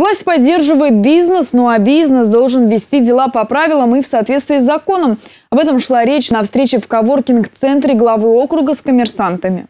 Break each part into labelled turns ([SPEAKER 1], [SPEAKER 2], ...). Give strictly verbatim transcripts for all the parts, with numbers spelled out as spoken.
[SPEAKER 1] Власть поддерживает бизнес, ну а бизнес должен вести дела по правилам и в соответствии с законом. Об этом шла речь на встрече в коворкинг-центре главы округа с коммерсантами.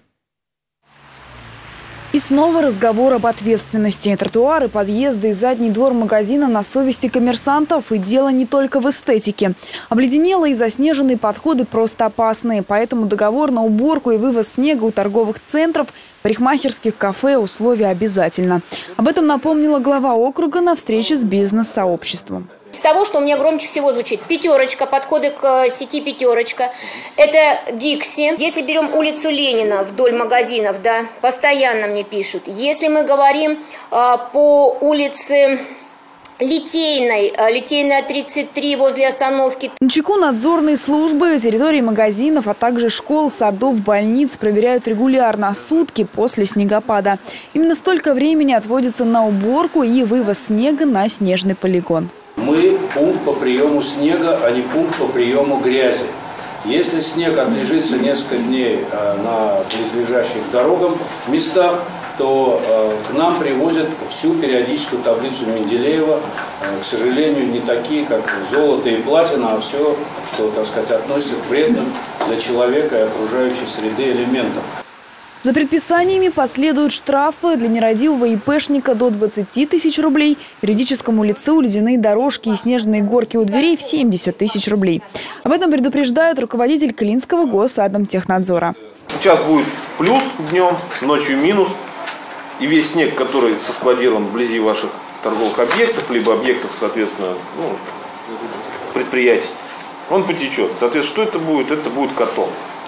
[SPEAKER 1] И снова разговор об ответственности. Тротуары, подъезды и задний двор магазина на совести коммерсантов. И дело не только в эстетике. Обледенелые и заснеженные подходы просто опасные. Поэтому договор на уборку и вывоз снега у торговых центров, парикмахерских, кафе условия обязательно. Об этом напомнила глава округа на встрече с бизнес-сообществом.
[SPEAKER 2] Из того, что у меня громче всего звучит: пятерочка, подходы к сети пятерочка, это Дикси. Если берем улицу Ленина вдоль магазинов, да, постоянно мне пишут. Если мы говорим а, по улице Литейной, Литейная тридцать три возле остановки.
[SPEAKER 1] На чеку надзорные службы, территории магазинов, а также школ, садов, больниц проверяют регулярно, сутки после снегопада. Именно столько времени отводится на уборку и вывоз снега на снежный полигон.
[SPEAKER 3] Мы пункт по приему снега, а не пункт по приему грязи. Если снег отлежится несколько дней на близлежащих дорогам, местах, то к нам привозят всю периодическую таблицу Менделеева. К сожалению, не такие, как золото и платина, а все, что, так сказать, относится к вредным для человека и окружающей среды элементам.
[SPEAKER 1] За предписаниями последуют штрафы для нерадивого ИПшника до двадцати тысяч рублей, юридическому лицу ледяные дорожки и снежные горки у дверей в семьдесят тысяч рублей. Об этом предупреждает руководитель Клинского Госатомтехнадзора.
[SPEAKER 4] Сейчас будет плюс днем, ночью минус. И весь снег, который соскладирован вблизи ваших торговых объектов, либо объектов, соответственно, ну, предприятий, он потечет. Соответственно, что это будет? Это будет котел.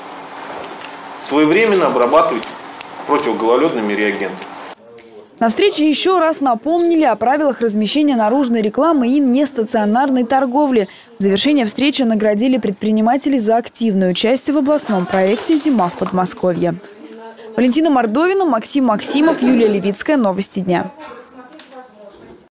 [SPEAKER 4] Своевременно обрабатывать противогололедными реагентами.
[SPEAKER 1] На встрече еще раз напомнили о правилах размещения наружной рекламы и нестационарной торговли. В завершение встречи наградили предпринимателей за активное участие в областном проекте «Зима в Подмосковье». Валентина Мордовина, Максим Максимов, Юлия Левицкая. Новости дня.